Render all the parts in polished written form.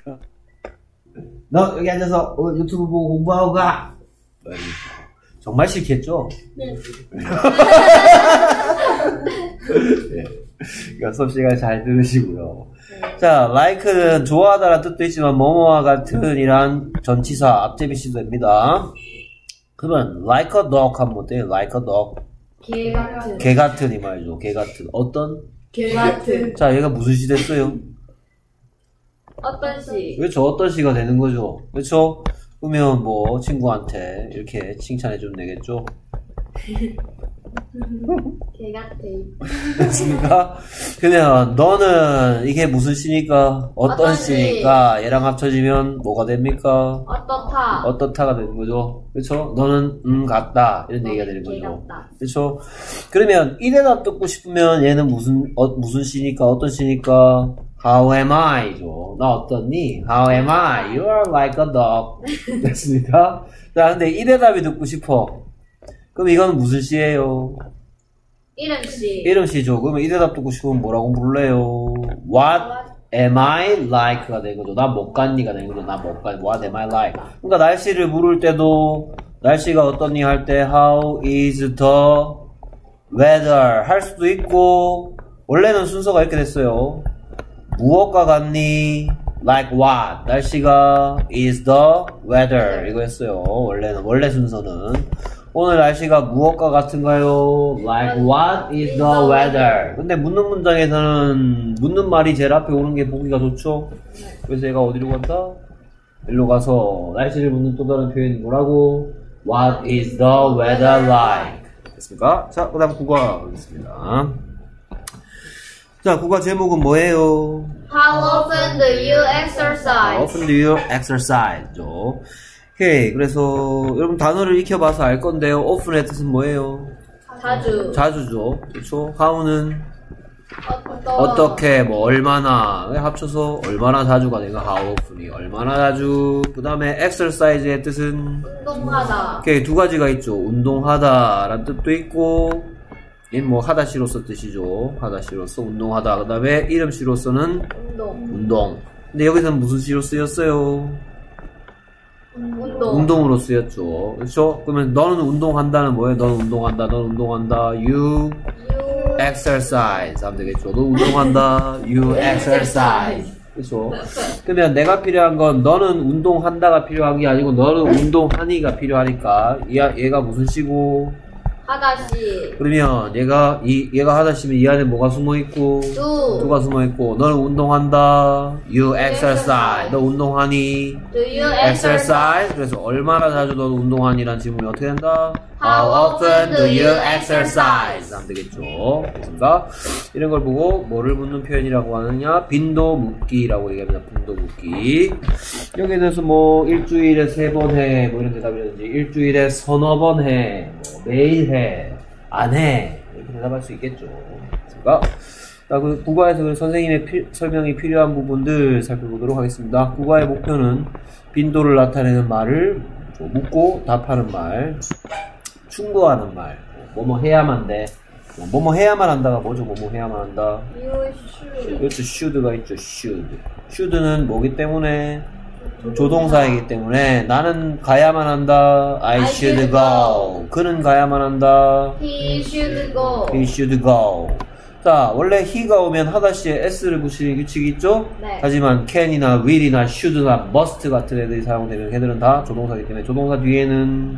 너 여기 앉아서 유튜브 보고 공부하고 가. 정말 싫겠죠? 네. 네. 그러니까 수업 시간 잘 들으시고요. 네. 자, like는 좋아하다라는 뜻도 있지만 뭐뭐와 같은 이란 전치사 앞제비시도 됩니다. 그러면 like a dog 하면 어때요? like a dog. 개 같은. 개 같은 이 말이죠. 개 같은. 어떤? 개 같은. 자, 얘가 무슨 시 됐어요? 어떤 시? 그렇죠. 어떤 시가 되는 거죠. 그렇죠? 그러면 뭐 친구한테 이렇게 칭찬해 주면 되겠죠. 개 같아. 됐습니까? 그러면 너는 이게 무슨 시니까 어떤 시니까 얘랑 합쳐지면 뭐가 됩니까? 어떻다. 어떻다가 되는 거죠. 그렇죠? 너는 같다 이런 얘기가 되는 개 거죠. 같다. 그렇죠? 그러면 이 대답 듣고 싶으면 얘는 무슨 시니까 어떤 시니까 How am I죠. 나 어떻니? How am I? You are like a dog. 됐습니까? 자, 근데 이 대답이 듣고 싶어. 그럼 이건 무슨 시예요? 이름 시. 이름 시죠. 그러면 이 대답 듣고 싶으면 뭐라고 부를래요? What am I like가 되는 거죠. 나 못 갔니가 되는 거죠. 나 못 갔니. What am I like? 그러니까 날씨를 물을 때도 날씨가 어떠니 할 때 How is the weather 할 수도 있고 원래는 순서가 이렇게 됐어요. 무엇과 같니? Like what? 날씨가 is the weather 이거였어요. 원래 순서는 오늘 날씨가 무엇과 같은가요? Like what is the weather? 근데 묻는 문장에서는 묻는 말이 제일 앞에 오는 게 보기가 좋죠? 그래서 얘가 어디로 간다? 일로 가서 날씨를 묻는 또 다른 표현이 뭐라고? What is the weather like? 됐습니까? 자, 그 다음 국어 보겠습니다. 자, 국어 제목은 뭐예요? How often do you exercise? How often do you exercise죠. 오케이, 그래서 여러분 단어를 익혀봐서 알 건데요. often의 뜻은 뭐예요? 자주. 자주죠. 그렇죠? how는 어떻게, 뭐 얼마나 합쳐서 얼마나 자주가 되는 how often이 얼마나 자주. 그 다음에 exercise의 뜻은 운동하다. 오케이, 두 가지가 있죠. 운동하다 라는 뜻도 있고 뭐 하다시로서 뜻이죠. 하다시로서 운동하다. 그 다음에 이름시로서는 운동. 근데 여기서는 무슨 시로 쓰였어요? 운동으로 쓰였죠. 그렇죠? 그러면 너는 운동한다는 뭐예요? 너는 운동한다. 너는 운동한다. You exercise 하면 되겠죠. 너 운동한다. You exercise. 그렇죠? 그러면 내가 필요한 건 너는 운동한다가 필요한 게 아니고 너는 운동하니가 필요하니까 얘가 무슨 시고? 하다시. 그러면 얘가 하다시면 이 안에 뭐가 숨어있고? 두가 숨어있고 너는 운동한다. You exercise. 너 운동하니? Do you exercise. 그래서 얼마나 자주 너 운동하니라는 질문이 어떻게 된다? How often do you exercise? 하면 되겠죠. 그렇습니까? 이런 걸 보고 뭐를 묻는 표현이라고 하느냐? 빈도 묻기라고 얘기합니다. 빈도 묻기. 여기에 대해서 뭐 일주일에 3번 해. 뭐 이런 대답이라든지 일주일에 서너 번 해. 뭐 매일 해. 안 해. 이렇게 대답할 수 있겠죠. 그렇습니까? 자, 그 국어에서 선생님의 설명이 필요한 부분들 살펴보도록 하겠습니다. 국어의 목표는 빈도를 나타내는 말을 묻고 답하는 말, 충고하는 말, 뭐뭐 해야만 돼. 뭐뭐 해야만 한다가 뭐죠? 뭐뭐 해야만 한다. You should. 그렇죠. should가 있죠. should. should는 뭐기 때문에? 조동사이기 때문에 나는 가야만 한다. I should go. 그는 가야만 한다. He should go. He should go. 자, 원래 he가 오면 하다시에 s를 붙이는 규칙이 있죠? 네. 하지만 can이나 will이나 should나 must 같은 애들이 사용되면 걔들은 다 조동사이기 때문에 조동사 뒤에는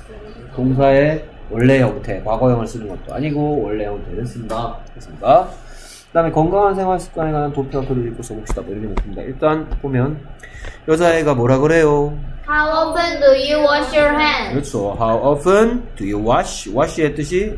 동사의 원래 형태, 과거형을 쓰는 것도 아니고 원래 형태를 쓴다. 됐습니다. 그 다음에 건강한 생활 습관에 관한 도표와 글을 읽고 써봅시다. 뭐 이렇게 놓습니다. 일단 보면 여자애가 뭐라 그래요? How often do you wash your hands? 그렇죠. How often do you wash? wash의 뜻이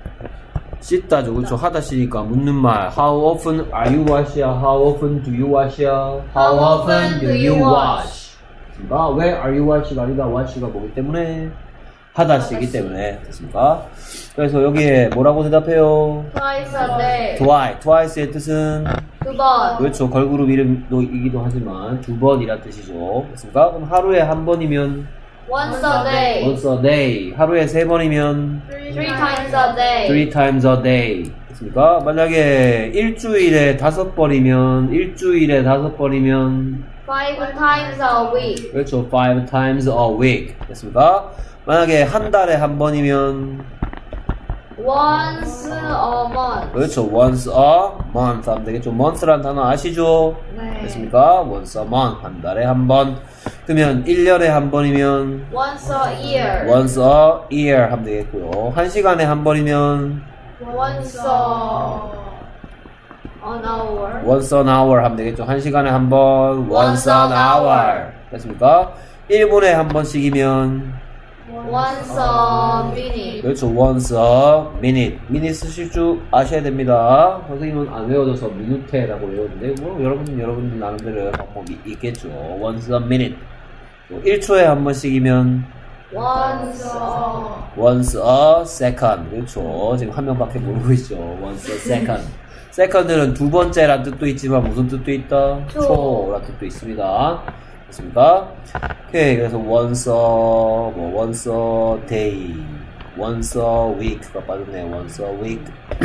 씻다죠. 그렇죠. 하다시니까 묻는 말. How often are you wash야? How often do you wash야? How often do you wash? 됐습니까? 왜 are you wash가 아니다. wash가 뭐기 때문에? 하다시기 때문에. 됐습니까? 그래서 여기에 뭐라고 대답해요? Twice a day. twice의 뜻은? 두 번. 그렇죠. 걸그룹 이름이기도 하지만 두 번이란 뜻이죠. 됐습니까? 그럼 하루에 한 번이면? Once a day. once a day. 하루에 3번이면? Three times a day. 3 times a day. 됐습니까? 만약에 일주일에 5번이면 5 times a week. 그렇죠. 5 times a week. 됐습니까? 만약에 한 달에 한 번이면 Once a month. 그렇죠. once a month 하면 되겠죠. month라는 단어 아시죠? 네. 됐습니까? once a month. 한 달에 한 번. 그러면 1년에 한 번이면 Once a year. once a year 하면 되겠고요. 한 시간에 한 번이면 Once an hour. once an hour 하면 되겠죠. 한 시간에 한 번 once an hour. 됐습니까? 1분에 한 번씩이면 Once a minute. 그렇죠. once a minute. minute 쓰실 줄 아셔야 됩니다. 선생님은 안 외워져서 미누테라고 외우는데 뭐 여러분 나름대로 방법이 있겠죠. once a minute. 1초에 한 번씩이면 once a second. 그렇죠. 지금 한 명밖에 모르고 있죠. once a second. second는 두 번째란 뜻도 있지만 무슨 뜻도 있다? 초란 뜻도 있습니다. 됐습니까? 오케이. 그래서 once a day, once a week가 빠졌네. once a week.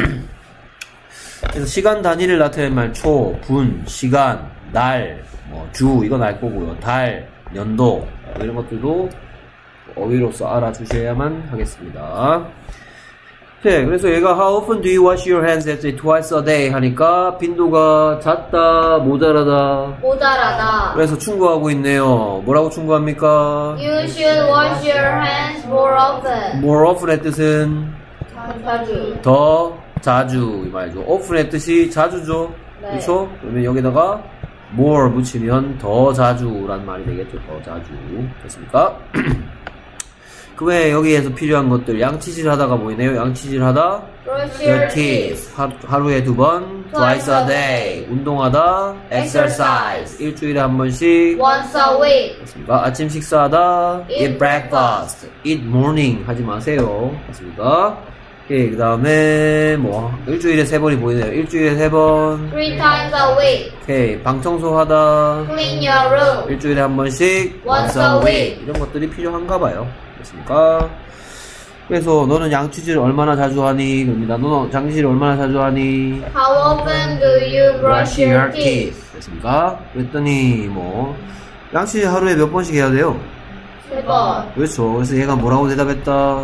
그래서 시간 단위를 나타내는 말 초, 분, 시간, 날, 주 이건 알 거고요. 달, 연도 이런 것들도 어휘로서 알아주셔야만 하겠습니다. 네, 그래서 얘가 How often do you wash your hands? 했더니 twice a day 하니까 빈도가 잦다, 모자라다. 모자라다. 그래서 충고하고 있네요. 뭐라고 충고합니까? You should wash your hands more often. More often의 뜻은 자주. 더 자주 이 말이죠. often의 뜻이 자주죠. 네. 그렇죠? 그러면 여기다가 more 붙이면 더 자주란 말이 되겠죠. 더 자주. 됐습니까? 그 외에 여기에서 필요한 것들 양치질 하다가 보이네요. 양치질 하다 Brush your your teeth 하루에 두 번 twice a day 운동하다 exercise 일주일에 한 번씩 Once a week. 됐습니까? 아침 식사하다 eat breakfast eat morning 하지 마세요. 됐습니까? 예, 그 다음에 일주일에 3번이 보이네요. 일주일에 3번 3 times a week. 오케이 방 청소하다 Clean your room. 일주일에 한 번씩 Once a week. 이런 것들이 필요한가 봐요. 됐습니까? 그래서 너는 양치질 얼마나 자주 하니? 그럽니다. 너는 양치질 얼마나 자주 하니? How often do you brush your teeth? 됐습니까? 그랬더니 양치질 하루에 몇 번씩 해야 돼요? 3번. 그렇죠. 그래서 얘가 뭐라고 대답했다?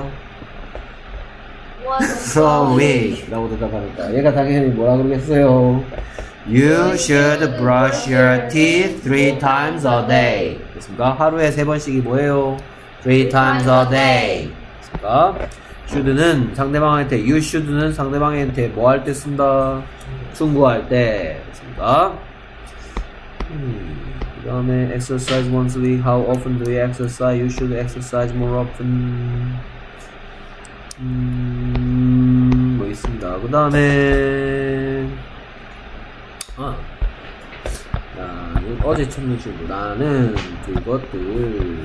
Once So weak 라고 대답하니까 얘가 당연히 뭐라 그러겠어요? You should brush your teeth 3 times a day. 됐습니까? 하루에 3번씩이 뭐예요? 3 times a day. 됐습니까? should는 상대방한테, you should는 상대방한테 뭐 할 때 쓴다? 충고할 때. 됐습니까? 그 다음에 exercise once a week. How often do you exercise? You should exercise more often. 뭐 있습니다. 그 다음에 나는 어제 찾는 친구라는 그것들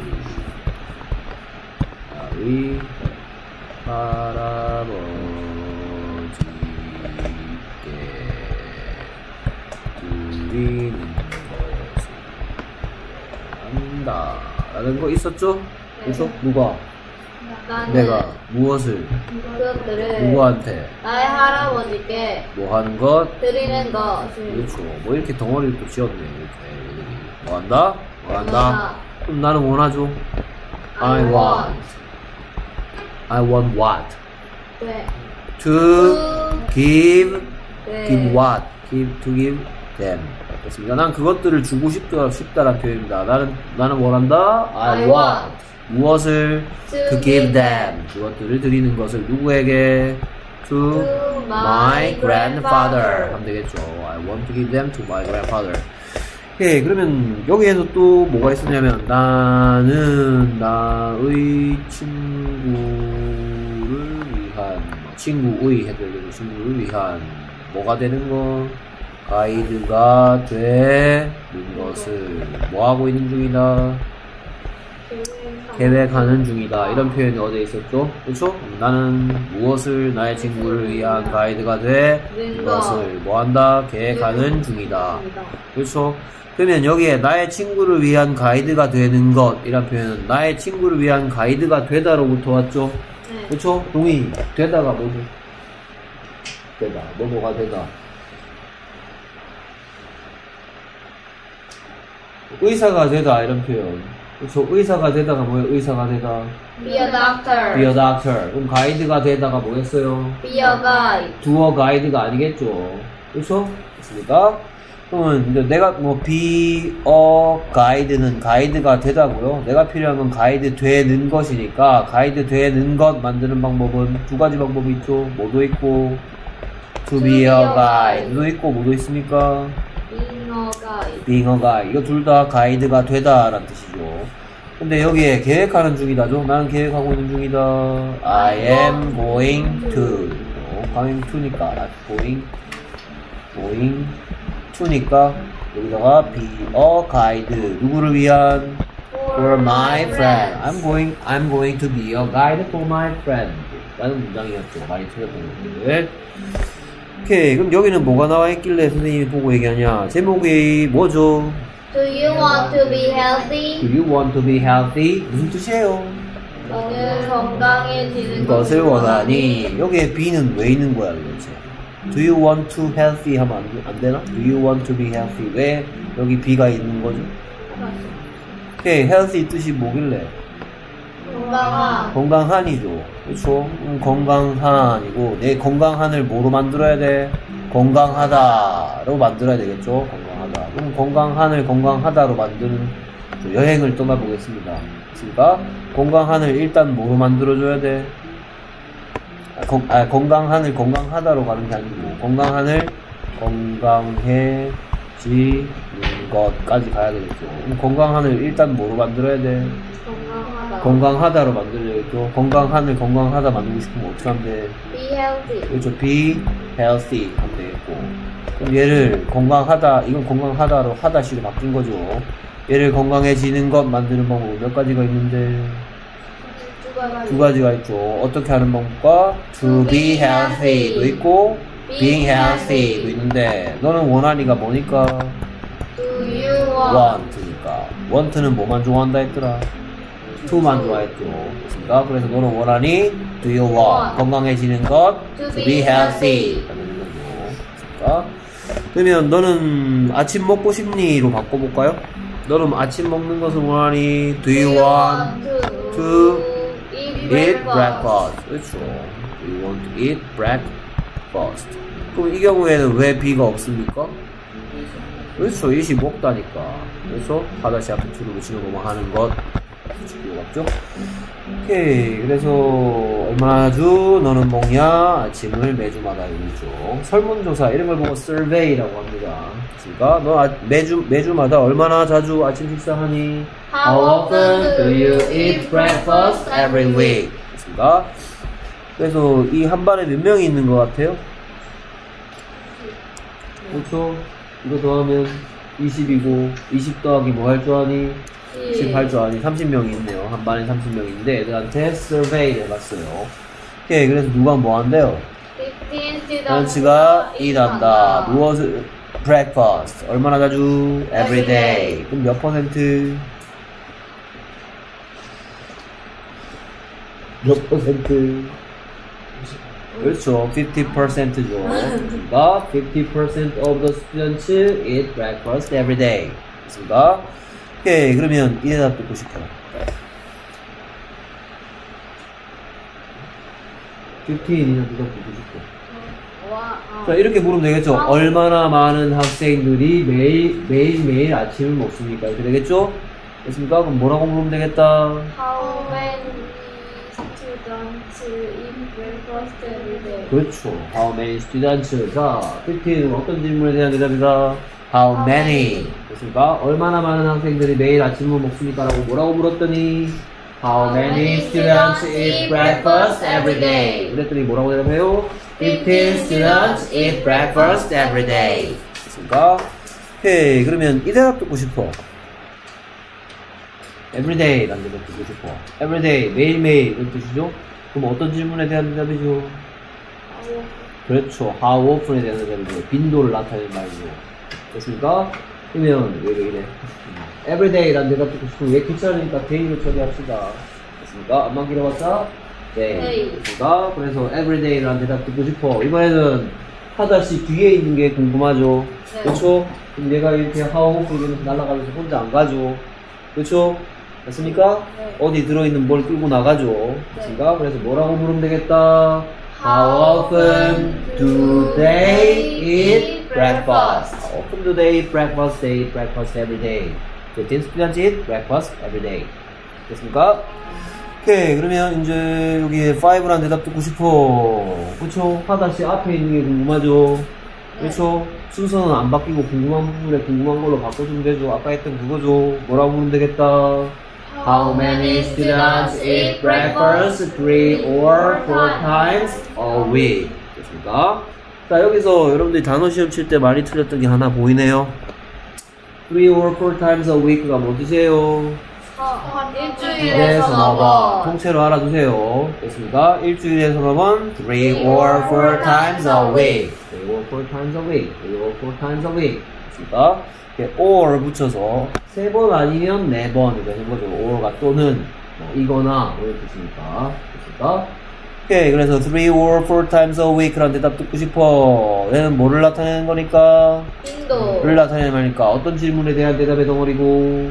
나의 할아버지께 드리는 것을 한다 라는 거 있었죠? 그렇죠? 누가? 나는 내가 무엇을 그것들을 누구한테 나의 할아버지께 뭐 하는 것 드리는 것을 그렇죠. 뭐 이렇게 덩어리를 또 지었네. 이렇게 뭐 한다? 뭐 한다? 그럼 나는 원하죠. I want what? 네. To give 네. give what? to give them. 됐습니까? 난 그것들을 주고 싶다라는 표현입니다. 나는 원한다. I want 무엇을 to give them 그것들을 드리는 것을 누구에게 to my grandfather 하면 되겠죠. I want to give them to my grandfather. 오케이, 그러면 여기에서 또 뭐가 있었냐면 나는 나의 친구를 위한 친구의 해도 되고 친구를 위한 뭐가 되는 거 가이드가 되는 것을 뭐 하고 있는 중이다 계획하는 중이다 이런 표현이 어디에 있었죠? 그렇죠? 나는 무엇을 나의 친구를 위한 가이드가 되는 것을 뭐한다? 계획하는 중이다. 그렇죠? 그러면 여기에 나의 친구를 위한 가이드가 되는 것 이란 표현은 나의 친구를 위한 가이드가 되다로부터 왔죠? 네. 그렇죠? 동의 되다가 뭐죠? 되다 뭐가 되다 의사가 되다 이런 표현. 그렇죠. 의사가 되다가 뭐예요? 의사가 되다. Be a doctor. Be a doctor. 그럼 가이드가 되다가 뭐겠어요? Be a guide. 두어 가이드가 아니겠죠. 그렇죠? 됐습니까? 그러면 이제 내가 뭐 be a guide는 가이드가 되다고요. 내가 필요한 건 가이드 되는 것이니까 가이드 되는 것 만드는 방법은 두 가지 방법이 있죠. 뭐도 있고 to be a guide도 있고 뭐도 있습니까? Being a guide. being a guide. 이거 둘 다 가이드가 되다 라는 뜻이죠. 근데 여기에 계획하는 중이다죠. 나는 계획하고 있는 중이다. I am going to. going to니까 going to니까 여기다가 be a guide. 누구를 위한? For my friend. I'm going to be a guide for my friend. 라는 문장이었죠. 많이 틀렸던 것들. 오케이. 그럼 여기는 뭐가 나와 있길래 선생님이 보고 얘기하냐? 제목이 뭐죠? Do you want to be healthy? Do you want to be healthy? 무슨 뜻이에요? 너는 건강해지는 것을 원하니. 여기에 be는 왜 있는 거야 도대체? Do you want to healthy 하면 안 되나? Do you want to be healthy? 왜 여기 be가 있는 거죠? 오케이. healthy 뜻이 뭐길래? 건강한. 건강한이죠. 그렇죠? 건강한이고 내 건강한을 뭐로 만들어야 돼? 건강하다로 만들어야 되겠죠? 건강하다. 그럼 건강한을 건강하다로 만드는 여행을 떠나보겠습니다. 그러니까 건강한을 일단 뭐로 만들어줘야 돼? 건강한을 건강하다로 가는 게 아니고 건강한을 건강해지는 것까지 가야 되겠죠. 그럼 건강한을 일단 뭐로 만들어야 돼? 건강하다. 건강하다로 만들어야겠죠. 건강한을 건강하다 만들고 싶으면 어떻게 하면 돼? Be healthy. 그렇죠. be healthy 하면 되겠고. 그럼 얘를 건강하다, 이건 건강하다로 하다시로 바뀐 거죠. 얘를 건강해지는 것 만드는 방법은 몇 가지가 있는데 두 가지가 있죠. 어떻게 하는 방법과 to be healthy도 있고 being healthy도 있는데 너는 원하니가 뭐니까? Do you want? want니까. want는 뭐만 좋아한다 했더라? to만 좋아했죠. 그러니까 그래서 너는 원하니 do you want? 건강해지는 것 To to be be healthy healthy. 라는 거죠. 그러니까 그러면 너는 아침 먹고 싶니?로 바꿔볼까요? 너는 아침 먹는 것을 원하니 do you want to eat breakfast? 그렇죠. do you want to eat breakfast? 그럼 이 경우에는 왜 be가 없습니까? 그렇죠. it이 먹다니까. 그래서 하다시 앞에 to를 붙이는 거만 하는 것 맞죠? 오케이. 그래서 얼마나 주 너는 먹냐? 아침을 매주마다 이루죠. 설문조사 이런 걸 보고 survey라고 합니다. 그러니까 너 매주마다 얼마나 자주 아침 식사하니? How often do you eat breakfast every week? 그렇습니다. 그래서 이 한 반에 몇 명이 있는 것 같아요? 그렇죠. 이거 더하면 20이고 20 더하기 뭐 할 줄 아니? 18 줄 아니? 30명이 있네요. 한 반에 30명인데 애들한테 survey를 해봤어요. 오케이. 그래서 누가 뭐 한대요? 15 스튜던츠가 일한다. 무엇을? breakfast. 얼마나 자주? every day. 그럼 몇 퍼센트? 몇 퍼센트? 그렇죠. 50%죠. 그러니까 50% of the students eat breakfast every day. 그렇습니다. 오케이. 그러면 이 대답 듣고 싶어요. 15이나 대답 듣고 싶어. 자, 이렇게 물으면 되겠죠. 얼마나 많은 학생들이 매일 아침을 먹습니까? 이렇게 되겠죠? 됐습니까? 그럼 뭐라고 물으면 되겠다? How many students eat breakfast every day? 그렇죠. How many students? 자, 15는 어떤 질문에 대한 대답이다? How many? 됐습니까? 얼마나 많은 학생들이 매일 아침을 먹습니까? 라고 뭐라고 물었더니 How many students eat breakfast every day? 그랬더니 뭐라고 대답해요? 15 students eat breakfast every day. 됐습니까? 오케이. 그러면 이 대답 듣고 싶어. Everyday 라는 대답 듣고 싶어. Everyday, 매일매일 이런 뜻이죠? 그럼 어떤 질문에 대한 대답이죠? 그렇죠. How often에 대한 대답이죠. 빈도를 나타내는 말이죠. 됐습니까? 그러면 왜 이래? Everyday 라는 대답 듣고 싶으면 왜 귀찮으니까 day로 처리합시다. 됐습니까? 안만 길어봤자? day. 됐습니까? 그래서 everyday 라는 대답 듣고 싶어. 이번에는 하다시 뒤에 있는 게 궁금하죠? 네. 그렇죠? 그럼 얘가 이렇게 how often 날아가면서 혼자 안 가죠. 그렇죠? 됐습니까? 네. 어디 들어있는 뭘 끌고 나가죠. 됐습니까? 그래서 뭐라고 물으면 되겠다. How often do they eat breakfast? How often do they eat breakfast? They eat breakfast every day. So, teen students eat breakfast every day. 됐습니까? 오케이. 그러면 이제 여기에 5란 대답 듣고 싶어. 그쵸? 하다시 앞에 있는 게 궁금하죠? 그쵸? 순서는 안 바뀌고 궁금한 부분에 궁금한 걸로 바꿔주면 되죠. 아까 했던 그거죠. 뭐라고 물으면 되겠다. How many students eat breakfast 3 or 4 times a week? 됐습니까? 자, 여기서 여러분들이 단어 시험 칠 때 많이 틀렸던 게 하나 보이네요. 3 or 4 times a week가 뭐 뜻이에요? 일주일에 서너 번. 통째로 알아두세요. 됐습니까? 일주일에 서너 번 3 or 4 times a week 3 or 4 times a week 3 or 4 times a week 됐습니까? 이렇게 or 붙여서 3번 아니면 4번 이렇게 되는 거죠. or가 또는 뭐 이거나 뭐 이렇게 뜻이니까 됐습니까? 오케이. 그래서 3 or 4 times a week라는 대답 듣고 싶어. 얘는 뭐를 나타내는 거니까? 빈도를 나타내는 거니까 어떤 질문에 대한 대답의 덩어리고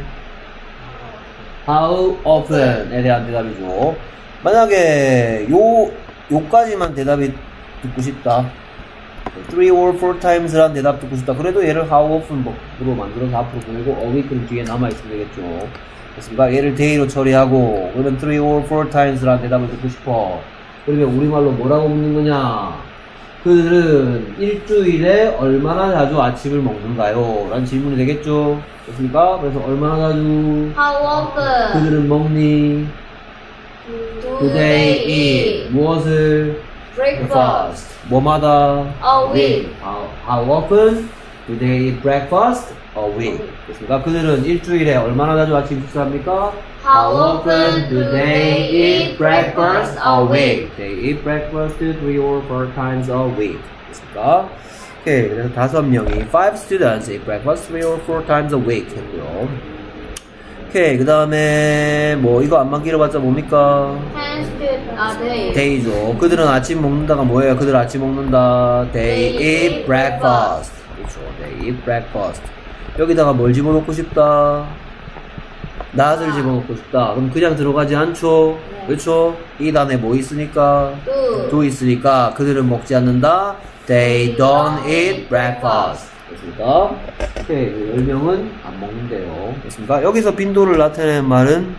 How often에 대한 대답이죠. 만약에 요까지만 대답이 듣고 싶다. 3 or 4 times란 대답 듣고 싶다. 그래도 얘를 how often으로 만들어서 앞으로 보내고 a week는 뒤에 남아있으면 되겠죠. 됐습니까? 얘를 day로 처리하고 그러면 3 or 4 times란 대답을 듣고 싶어. 그러면 우리말로 뭐라고 묻는 거냐? 그들은 일주일에 얼마나 자주 아침을 먹는가요? 라는 질문이 되겠죠. 됐습니까? 그래서 얼마나 자주 How often 그들은 먹니? do they eat 무엇을? breakfast 뭐마다? a week? How often do they eat breakfast a week? 됐습니까? 그들은 일주일에 얼마나 자주 아침 식사합니까? How often do they eat breakfast a week? They eat breakfast 3 or 4 times a week. 됐습니까? 오케이. 그래서 5명이 5 students eat breakfast 3 or 4 times a week 했고요. 오케이. 그 다음에 뭐 이거 안만 길어봤자 뭡니까? 10 students a day. day죠. 그들은 아침 먹는다가 뭐예요? 그들 아침 먹는다. They eat breakfast. 그렇죠. They eat breakfast. 여기다가 뭘 집어넣고 싶다? not을 집어넣고 싶다. 그럼 그냥 들어가지 않죠? 네. 그렇죠? 이 단에 뭐 있으니까? do 있으니까 그들은 먹지 않는다. They don't eat breakfast. 됐습니까? 오케이. 10명은 안 먹는데요. 됐습니까? 여기서 빈도를 나타내는 말은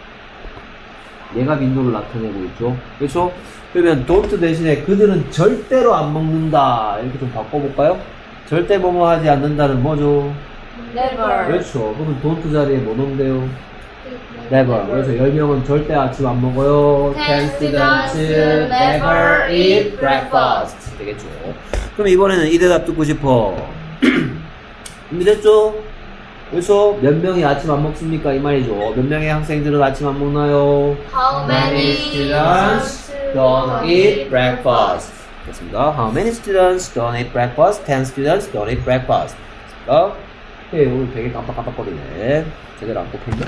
얘가 빈도를 나타내고 있죠. 그렇죠? 그러면 don't 대신에 그들은 절대로 안 먹는다. 이렇게 좀 바꿔볼까요? 절대 뭐뭐 하지 않는다는 뭐죠? never. 그렇죠. 그러면 don't 자리에 뭐 넣으면 never. 그래서 10명은 절대 아침 안 먹어요. 10 students never eat breakfast. 되겠죠. 그럼 이번에는 이 대답 듣고 싶어. 준비됐죠? 그래서 몇 명이 아침 안 먹습니까? 이 말이죠. 몇 명의 학생들은 아침 안 먹나요? How many students don't eat breakfast. 됐습니다. How many students don't eat breakfast? 10 students don't eat breakfast. 됐습니다. 오케이, 오늘 되게 깜빡깜빡거리네. 제대로 안 뽑힌다.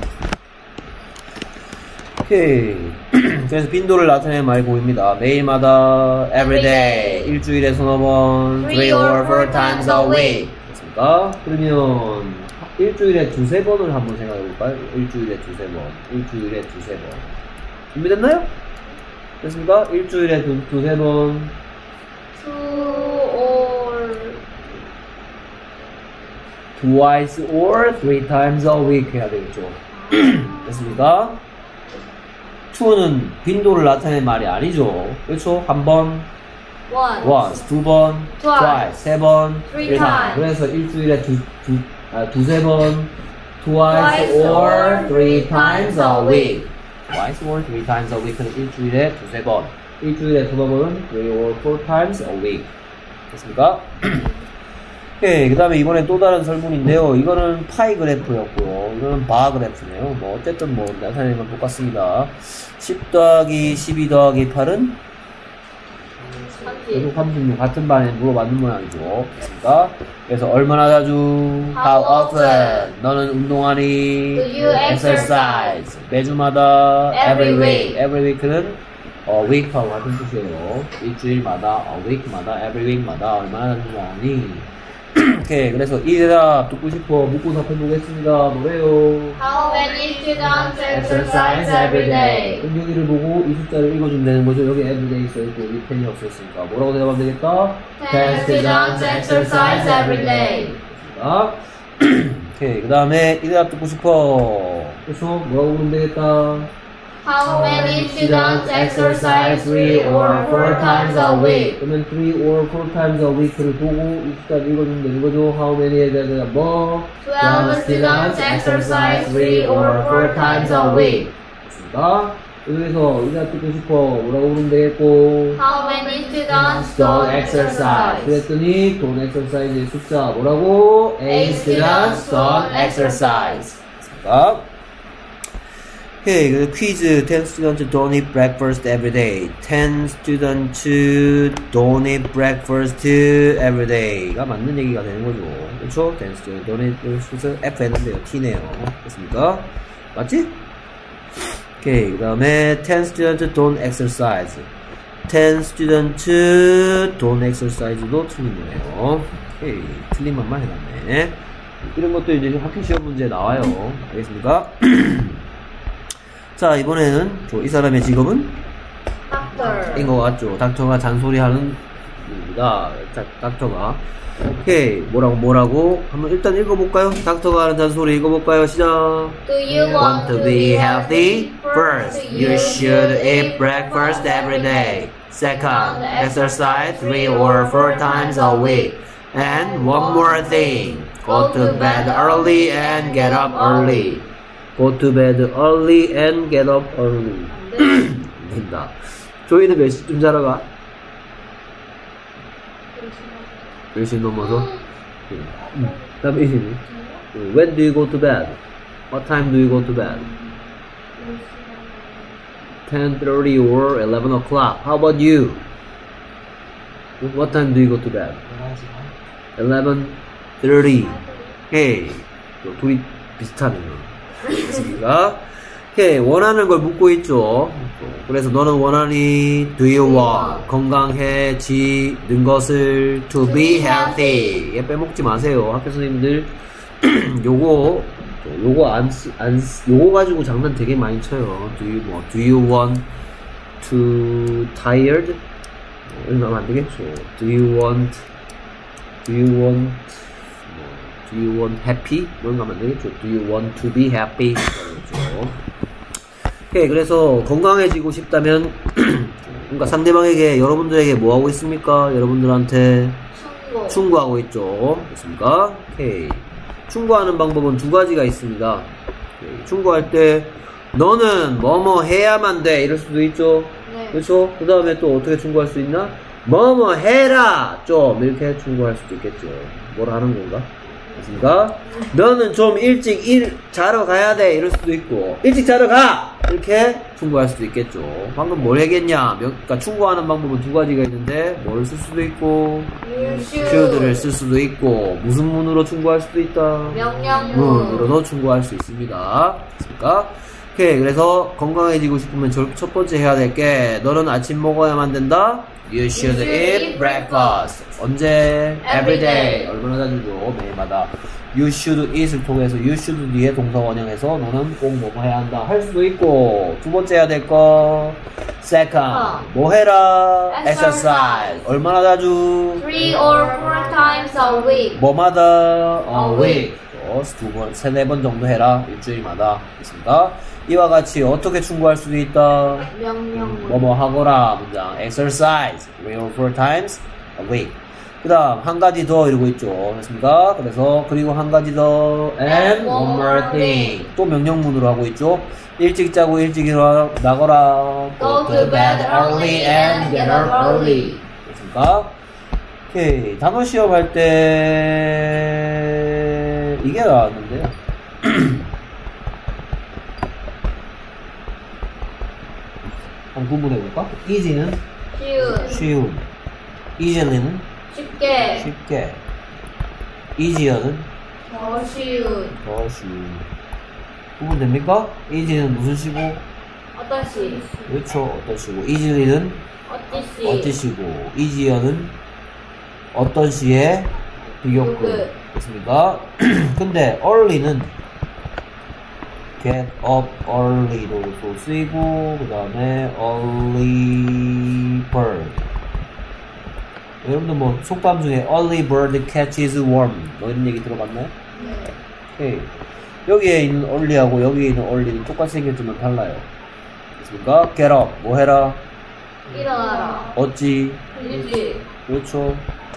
오케이. 그래서 빈도를 나타내는 말이 보입니다. 매일마다, everyday, 일주일에 서너 번, 3 or 4 times a week. 됐습니까? 그러면 일주일에 두세 번을 한번 생각해 볼까요? 일주일에 두세 번. 일주일에 두세 번. 준비됐나요? 됐습니까? 일주일에 두세 번. twice or 3 times a week 해야 되겠죠. 됐습니까? to는 빈도를 나타내는 말이 아니죠. 그렇죠? 한 번, once, 두 번, twice, 세 번, three times. 그래서 일주일에 두세 번, twice or 3 times a week. twice or 3 times a week는 일주일에 두세 번. 일주일에 서너 번은 3 or 4 times a week. 됐습니까? 오케이. 그 다음에 이번엔 또 다른 설문인데요. 이거는 파이 그래프였고요. 이거는 바 그래프네요. 뭐, 어쨌든 뭐, 나타내는 건 똑같습니다. 10 더하기 12 더하기 8은? 계속 36 같은 반에 물어봤는 모양이죠. 됐습니까? 그래서 얼마나 자주? How often? 너는 운동하니? Do you exercise? 매주마다? Every week. Every week는 week하고 같은 뜻이에요. 일주일마다, week마다, every week마다 얼마나 자주 하니? 오케이. 그래서 이 대답 듣고 싶어. 묻고 답해보겠습니다. 뭐래요? How many students exercise every day? 그럼 여기를 보고 이 숫자를 읽어주면 되는 거죠. 여기 everyday 있어있고 여기 10이 없었으니까 뭐라고 대답하면 되겠다? 10 students exercise every day. 자, 오케이. 그 다음에 이 대답 듣고 싶어. 그래서 뭐라고 부르면 되겠다? How many students exercise 3 or 4 times a week? 그러면 3 or 4 times a week를 보고 이 숫자를 읽어주면 되는 거죠. How many에 대한 뭐? 12 students exercise 3 or 4 times a week. 됐습니다. 여기서 이 대답 듣고 싶어. 뭐라고 부르면 되겠고? How many students don't don't exercise. exercise? 그랬더니 don't exercise의 숫자 뭐라고? 8 students don't exercise. 됐습니다. 오케이, 그 퀴즈 10 students don't eat breakfast every day. 10 students don't eat breakfast every day가 맞는 얘기가 되는 거죠. 그렇죠? 10 students don't eat breakfast F 했는데요. T네요. 됐습니까? 맞지? 오케이, 그 다음에 10 students don't exercise. 10 students don't exercise도 틀린 거예요. 오케이, 틀린 말만 해놨네. 이런 것도 이제 학교 시험 문제에 나와요. 알겠습니까? 자, 이번에는 이 사람의 직업은? Doctor. 인 것 같죠? 닥터가 잔소리하는 입니다. 닥터가. 오케이, 뭐라고? 한번 일단 읽어볼까요? 닥터가 하는 잔소리 읽어볼까요? 시작. Do you want to be healthy? First, you should eat breakfast every day. Second, exercise 3 or 4 times a week. And one more thing, go to bed early and get up early. Go to bed early and get up early. 된다. 조이는 몇 시쯤 자러 가? 10시 넘어서? 다음에 이시니? When do you go to bed? What time do you go to bed? 10:30 or 11 o'clock. How about you? What time do you go to bed? 11:30. Hey, 둘이 비슷하네요. 됐습니까? 오케이, 원하는 걸 묻고 있죠. 그래서 너는 원하니? Do you want? 건강해지는 것을 to be healthy. 얘 빼먹지 마세요. 학교 선생님들 요거 가지고 장난 되게 많이 쳐요. Do you want to tired? 이런 거 하면 안 되겠죠. Do you want happy? 이런 거 하면 안 되겠죠. Do you want to be happy? 그렇죠. 오케이, 그래서 건강해지고 싶다면 그러니까 상대방에게 여러분들에게 뭐 하고 있습니까? 여러분들한테 충고하고 있죠. 됐습니까? 오케이. 충고하는 방법은 두 가지가 있습니다. 오케이. 충고할 때 너는 뭐뭐 해야만 돼 이럴 수도 있죠. 네. 그렇죠? 그 다음에 또 어떻게 충고할 수 있나? 뭐뭐 해라 좀 이렇게 충고할 수도 있겠죠. 뭘 하는 건가? 됐습니까? 너는 좀 일찍 자러 가야 돼 이럴 수도 있고 일찍 자러 가! 이렇게 충고할 수도 있겠죠. 방금 뭘 하겠냐? 그러니까 충고하는 방법은 두 가지가 있는데 뭘 쓸 수도 있고 should를 쓸 수도 있고 무슨 문으로 충고할 수도 있다. 명령문으로도 충고할 수 있습니다. 됐습니까? 오케이, 그래서 건강해지고 싶으면 첫 번째 해야 될 게 너는 아침 먹어야만 된다. You should eat breakfast. 언제? Every day. 얼마나 자주죠? 매일마다. You should eat을 통해서 you should 뒤에 동사 원형에서 너는 꼭 뭐뭐 해야 한다 할 수도 있고 두 번째 해야 될 거 second. 뭐 해라? Exercise. 얼마나 자주? 3 or 4 times a week. 뭐마다? A week. 세네 번 정도 해라. 일주일마다. 있습니다. 이와 같이 어떻게 충고할 수도 있다. 명령문. 뭐뭐 하거라 문장. Exercise 3 or 4 times a week. 그 다음 한 가지 더 이러고 있죠. 됐습니까? 그래서 그리고 한 가지 더 and one more thing. 또 명령문으로 하고 있죠. 일찍 자고 일찍 나거라. Go to bed early and get up early. 됐습니까? 오케이. 단어 시험 할 때 이게 나왔는데요. 한번 구분해볼까? easy는 쉬운, easily는 쉽게, easier는 더 쉬운. 구분됩니까? easy는 무슨 시고? 어떤 시? 그렇죠, 어떤 시고. easily는 어찌 시? 어찌 시고. easier는 어떤 시에 비교급. 됐습니까? 근데 early는 get up early로도 쓰이고, 그 다음에 early bird. 여러분들 뭐 속담 중에 early bird catches worm 뭐 이런 얘기 들어봤나요? 네. 오케이. 여기에 있는 early하고 여기에 있는 early는 똑같이 생겼지만 달라요. 됐습니까? get up 뭐 해라? 일어나라. 어찌? 일찍. 그렇죠.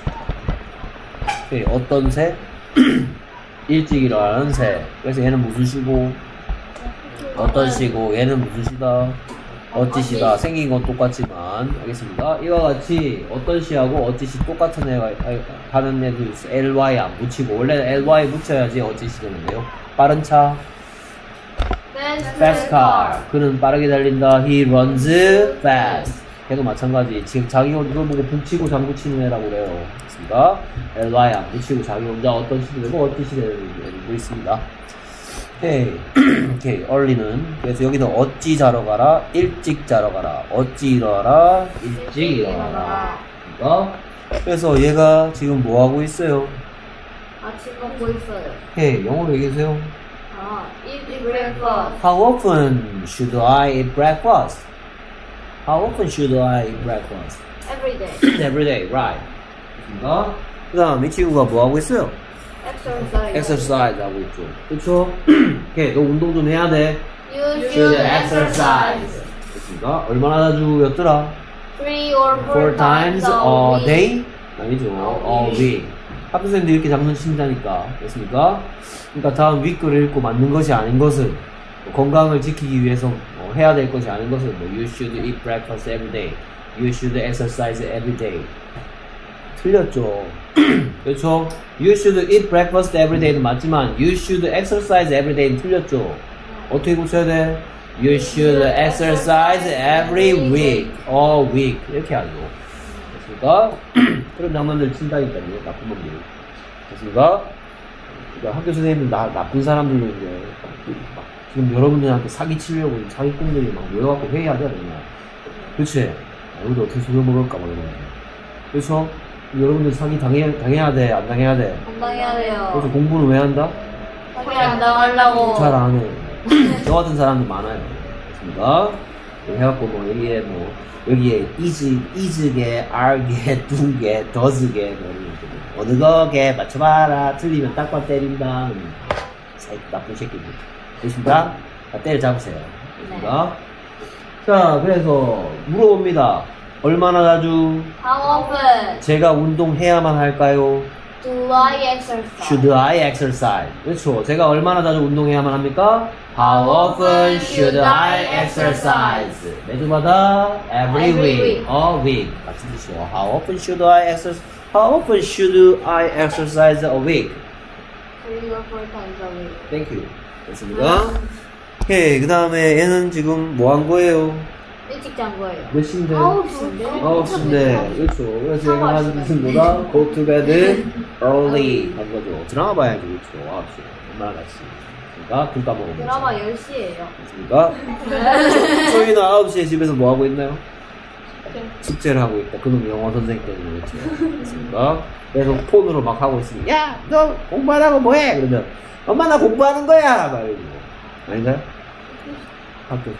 오케이. 어떤 새? 일찍 일어나는 새. 그래서 얘는 무슨 시고? 어떤 시고? 얘는 무슨 시다? 어찌 시다. 생긴 건 똑같지만. 알겠습니까? 이와 같이 어떤 시하고 어찌 시 똑같은 애가 하는 애도 있어. ly 안 붙이고. 원래는 ly 붙여야지 어찌 시 되는데요. 빠른 차. fast car. 그는 빠르게 달린다. He runs fast. 걔도 마찬가지. 지금 자기 이걸 보고 붙이고 장구 치는 애라고 그래요. 있습니다. ly 안 붙이고 자기 혼자 어떤 시도 되고 어찌 시 되는 애도 있습니다. 오케이. 오케이. early는 그래서 여기는 어찌 자러 가라, 일찍 자러 가라, 어찌 일어나라, 일찍 일어나라. 그래서 얘가 지금 뭐 하고 있어요? 아침 먹고 있어요. 오케이. 영어로 얘기해주세요. eat breakfast. How often should I eat breakfast? How often should I eat breakfast? Every day. Every day, right. 그 다음 이 친구가 뭐 하고 있어요? Exercise. exercise 하고 있죠. 그쵸? 오케이, 너 운동 좀 해야 돼. You should exercise. 됐습니다. 얼마나 자주였더라? 3 or 4 times a day? 아니죠. a week. 학교생들 이렇게 장난친다니까. 됐습니까? 그러니까 다음 week를 읽고 맞는 것이 아닌 것은 건강을 지키기 위해서 해야 될 것이 아닌 것은 you should eat breakfast every day. You should exercise every day. 틀렸죠. 그렇죠? You should eat breakfast every day는 맞지만 you should exercise every day는 틀렸죠. 어떻게 고쳐야 돼? You should exercise every week. All week. 이렇게 하죠. 됐습니까? 그런 장난들 친다니까요. 나쁜 놈들이. 됐습니까? 그러니까 학교 선생님들 나쁜 사람들로 이제 막 지금 여러분들한테 사기치려고 사기꾼들이 막 모여갖고 회의하잖아요. 그치? 우리도 어떻게 속여먹을까 막 이러는 거예요. 그래서 여러분들 사기 당해야 돼? 안 당해야 돼? 안 당해야 돼요. 그래서 공부는 왜 한다? 사기 안 당하려고. 잘 안 해. 저 같은 사람도 많아요. 그렇습니까? 해갖고 뭐 여기에 is게, are게, do게, does게 어느 거게 맞춰봐라. 틀리면 딱밤 때린다. 나쁜 새끼들. 됐습니까? 때려잡으세요. 됐습니까? 자, 그래서 물어봅니다. 얼마나 자주? How often 제가 운동해야만 할까요? do I exercise? Should I exercise? 그렇죠. 제가 얼마나 자주 운동해야만 합니까? How often should I exercise? 매주마다 every week. A week. 같이 드시오. How often should I exercise? How often should I exercise a week? 3 or 4 times a week. Thank you. 됐습니까? 오케이. 그 다음에 얘는 지금 뭐 한 거예요? 일찍 잔 거예요. 몇 시인데? 9시인데? 9시인데. 그렇죠. 그래서 얘가 하는 뜻은 뭐다? Go to bed early. 한 거죠. 드라마 봐야지. 그렇죠. 9시. 엄마랑 같이. 그러니까 굴 까먹으면서. 드라마 10시에요. 됐습니까? 저희는 9시에 집에서 뭐 하고 있나요? 숙제를 하고 있다. 그놈 영어 선생님 때문에 그렇죠. 됐습니까? 그래서 폰으로 막 하고 있으면 야! 너 공부 안 하고 뭐해? 그러면 엄마 나 공부하는 거야! 막 이러고. 아닌가요? 학교.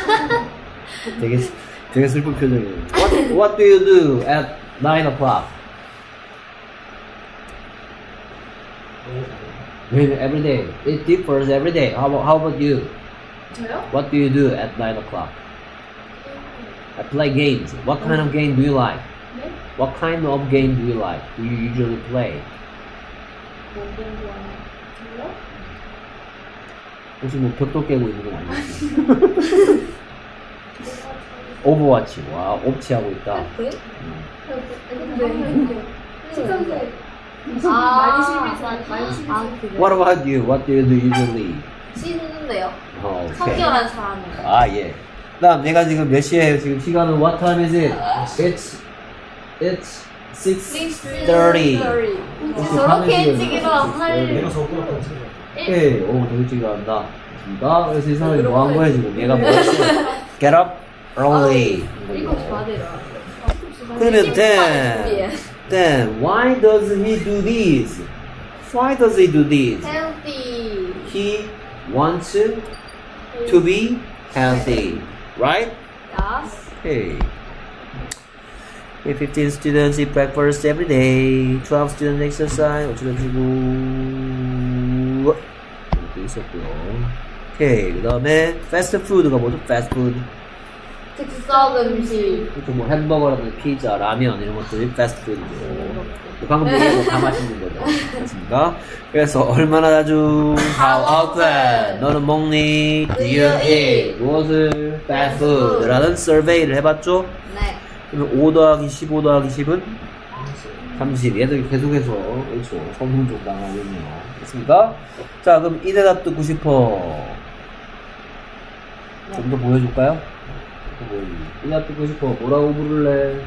되게 슬픈 표정이에요. What do you do at 9 o'clock? Every day. It differs every day. How about you? 저요? What do you do at 9 o'clock? I play games. What kind of game do you like? 네? What kind of game do you like? Do you usually play? 저요? 혹시 뭐 벽돌 깨고 있는 건 아니지? 오버워치. 와, 옵치하고 있다. 네? 식상세 많이 많이 심해서 What about you? What do you do usually? 씻는데요. 오케이. 성결한 사람은. 아, 예. 그 다음, 내가 지금 몇 시에 해요? 지금 시간은 what time is it? It's 6:30. 저렇게 일찍 일어나 내가 오케이. 오, 더 일찍 일어난다. 됐습니다. 그래서 이 사람이 뭐 한 거야, 지금? 얘가 뭐 했어? Get up early. 이거 좋아해요. 그러면 10. Then why does he do this? Why does he do this? healthy. He wants to be healthy, right? Yes. Okay. 15 students eat breakfast every day. 12 students exercise. 어쩌고저쩌고 이렇게 있었고요. 오케이. 그 다음에 fast food가 뭐죠? fast food. 즉석 음식. 그렇죠. 뭐 햄버거라든지 피자, 라면 이런 것들이 fast food이죠. 방금 얘기한 거 다 맛있는 거죠. 맞습니까? 그래서 얼마나 자주 How often 너는 먹니? Do you eat? 무엇을? fast food 라는 survey를 해봤죠? 네. 그러면 5 더하기 15 더하기 10은 30. 얘들 계속해서 그렇죠. 성공적 당하겠네요. 됐습니까? 자, 그럼 이 대답 듣고 싶어. 좀 더 보여줄까요? 이 대답 듣고 싶어. 뭐라고 부를래?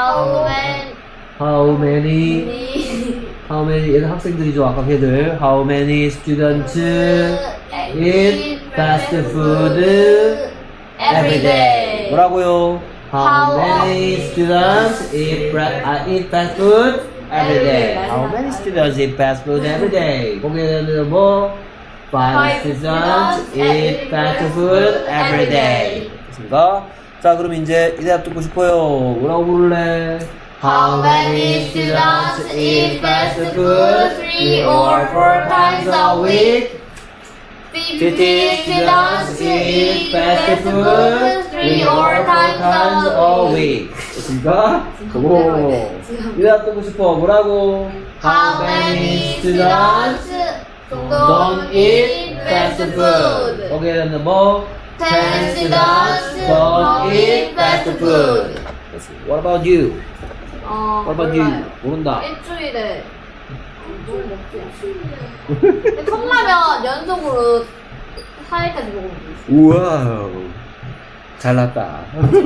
How many How many 얘들 학생들이죠. 아까 걔들. How many students eat fast food every day? 뭐라고요? How many students eat fast food every day? How many students eat fast food every day? 거기에는 뭐? 5 students eat fast food every day. 됐습니까? 자, 그럼 이제 이 대답 듣고 싶어요. 뭐라고 부를래? How many students eat fast food 3 or 4 times a week? 50 students eat fast food 3 or 4 times a week. 됐습니까? 오. 이 대답 듣고 싶어. 뭐라고? How many students don't eat fast food? 거기에는 뭐? 10 students don't eat fast food. What about you? What about you? 몰라요. 모른다. 일주일에 컵라면 연속으로 4일까지 먹으면 돼. 우와. 잘났다.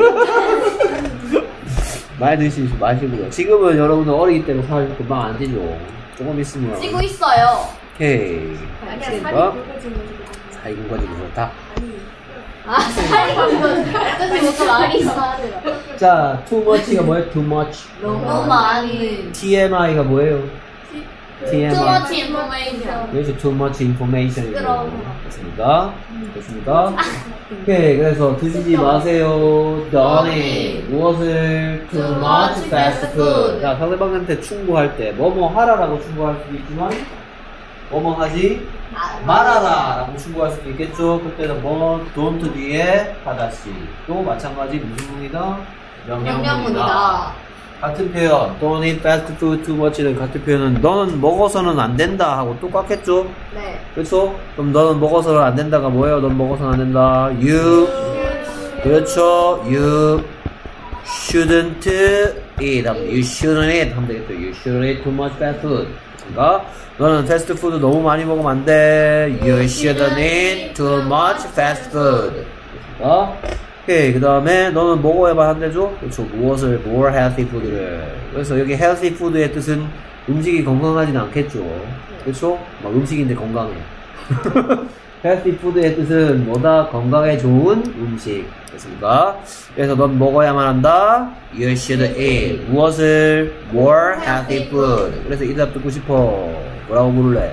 많이 드시고 마시고요. 지금은 여러분들 어리기 때문에 살 금방 안 찌죠. 조금 있으면. 찌고 있어요. 오케이. 아니야, 살이 굵어지고 그렇다. 살이 어쩐지 못좀 많이 있어. 자, too much가 뭐예요? too much. 너무 많이. TMI가 뭐예요? Too much information. 그래서 too much information이죠. 시끄러워. 됐습니까? 됐습니까? 오케이, 그래서 드시지 마세요. Don't eat. 무엇을? Too much fast food. 자, 상대방한테 충고할 때 뭐뭐 하라라고 충고할 수도 있지만 뭐뭐 하지 말아라 라고 충고할 수도 있겠죠. 그때는 뭐 don't 뒤에 하다시 또 마찬가지 무슨 문이다? 명령문이다. 같은 표현 don't eat fast food too much는 같은 표현은 너는 먹어서는 안 된다 하고 똑같겠죠. 네. 그렇죠? 그럼 너는 먹어서는 안 된다가 뭐예요? 넌 먹어서는 안 된다. You 그렇죠. You shouldn't eat. You shouldn't eat 하면 되겠죠. You shouldn't eat too much fast food. 그러니까 너는 패스트푸드 너무 많이 먹으면 안 돼. You shouldn't eat too much fast food. 오케이. 그 다음에 너는 먹어야만 한대죠? 그렇죠. 무엇을? more healthy food를. 그래서 여기 healthy food의 뜻은 음식이 건강하진 않겠죠. 그렇죠? 막 음식인데 건강해. healthy food의 뜻은 뭐다? 건강에 좋은 음식. 됐습니까? 그래서 넌 먹어야만 한다. You should eat. 무엇을? more healthy food. 그래서 이 대답 듣고 싶어. 뭐라고 부를래?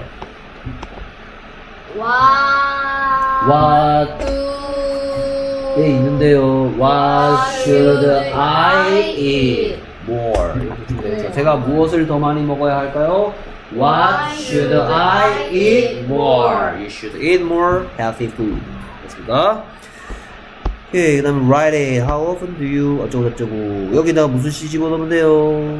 What do 예, 있는데요. What should I eat more? 네. 제가 무엇을 더 많이 먹어야 할까요? What should I eat more? You should eat more healthy food. 됐습니까? 오케이, 그 다음에 write it. How often do you? 어쩌고저쩌고. 여기다가 무슨 시 집어넣으면 돼요?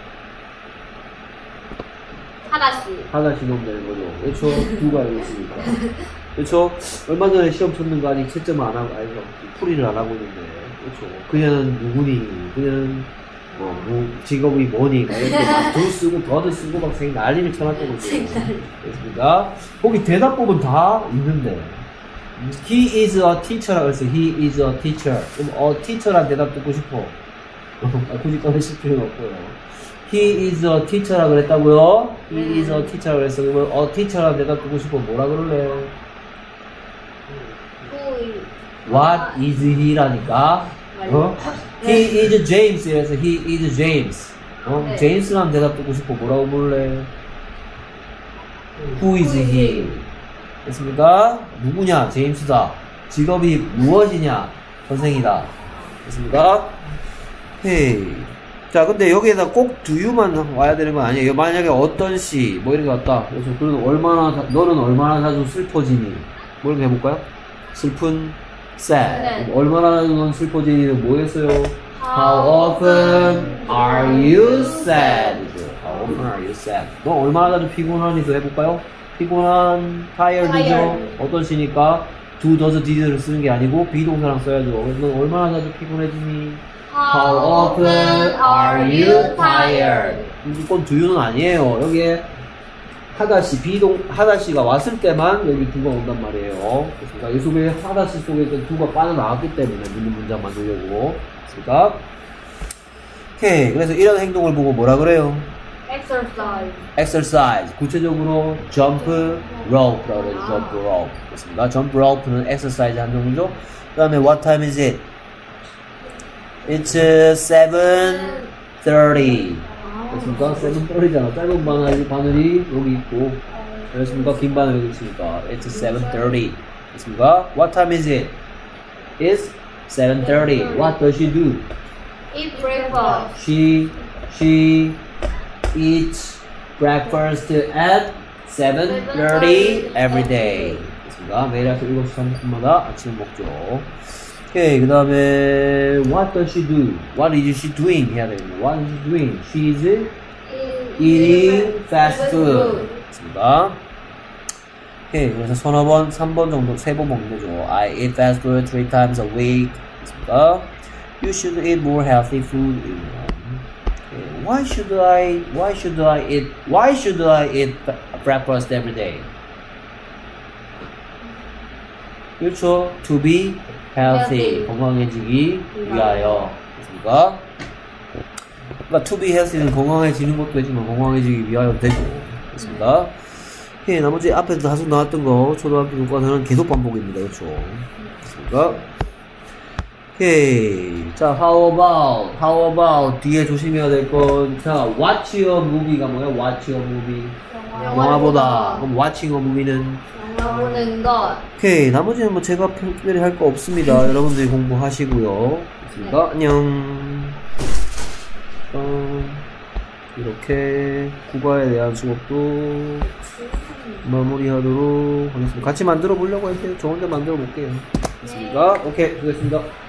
하나씩 넣으면 되는 거죠. 그렇죠? 두가 알고 있으니까. 그렇죠? 얼마 전에 시험 쳤는 거 아니 채점 안 하고, 아니, 풀이를 안 하고 있는데. 그렇죠? 그녀는 누구니? 그녀는 뭐 직업이 뭐니? 이렇게 막 더 쓰고 더도 쓰고 막 난리를 쳐놨다고 그랬습니다. 거기 대답법은 다 있는데. He is a teacher라고 했어요. He is a teacher. 그럼 teacher란 대답 듣고 싶어. 굳이 꺼내실 필요는 없고요. He is a teacher라고 그랬다고요? He is a teacher라고 그랬어. 그러면 teacher란 대답 듣고 싶어. 뭐라 그럴래? What is he라니까? He is James. 그래서 he is James. 네. 제임스라는 대답 듣고 싶어. 뭐라고 물을래? Who is he? 됐습니까? 누구냐? 제임스다. 직업이 무엇이냐? 선생이다. 됐습니까? 헤이. 자, 근데 여기에다 꼭 do you만 와야 되는 건 아니에요. 만약에 어떤 시, 뭐 이런 게 왔다. 그래서 너는 얼마나 자주 슬퍼지니? 뭐 이렇게 해볼까요? 슬픈, sad. 네. 얼마나 넌 슬퍼지니는 뭐 했어요? How often are you sad? How often are you sad? 너 얼마나 자주 피곤하니도 해볼까요? 피곤한, tired죠? Tired. 어떤 시니까 do, does, did를 쓰는 게 아니고 비동사랑 써야죠. 너 얼마나 자주 피곤해지니? How often are you tired? 무조건 do you는 아니에요. 여기에 하다시가 왔을 때만 여기 두가 온단 말이에요. 그러니까 이 속에 하다시 속에 있던 두가 빠져나왔기 때문에 묻는 문장 만들려고. 그러니까 오케이. 그래서 이런 행동을 보고 뭐라 그래요? exercise. exercise. 구체적으로 jump rope라고 그래요. jump rope. 그렇습니다. jump rope는 exercise 한 종류죠. 그 다음에 what time is it? It's 7:30. 됐습니까? 7:30잖아. 짧은 바늘이 여기 있고, 그렇습니까? 긴 바늘이 여기 있으니까. It's 7:30. 됐습니까? What time is it? It's 7:30. What does she do? Eat breakfast. She eats breakfast at 7:30 every day. 됐습니까? 매일 아침 7시 30분마다 아침을 먹죠. 오케이, 그 다음에 what does she do? What is she doing? 해야 되겠네. What is she doing? She is eating fast food. 됐습니다. 오케이, 그래서 서너 번, 3번 정도, 3번 먹는 거죠. I eat fast food 3 times a week. 됐습니다. You should eat more healthy food. Okay. Why should I eat breakfast every day? 그렇죠. To be healthy. 건강해지기 위하여. 됐습니까? 그러니까 to be healthy는 건강해지는 것도 되지만 건강해지기 위하여 되고. 됐습니다. 예, 나머지 앞에서 다소 나왔던 거 초등학교 교과서는 계속 반복입니다. 그렇죠. 됐습니까? 오케이. 자, how about 뒤에 조심해야 될 건, 자, watch a movie가 뭐야? watch a movie. 영화 보다. 그럼 watching a movie는? 영화 보는 것. 오케이. 나머지는 뭐 제가 특별히 할 거 없습니다. 여러분들이 공부하시고요. 됐습니까? 안녕. 이렇게 국어에 대한 수업도 마무리하도록 하겠습니다. 같이 만들어 보려고 했어요. 좋은데 만들어 볼게요. 됐습니까? 오케이. 수고했습니다.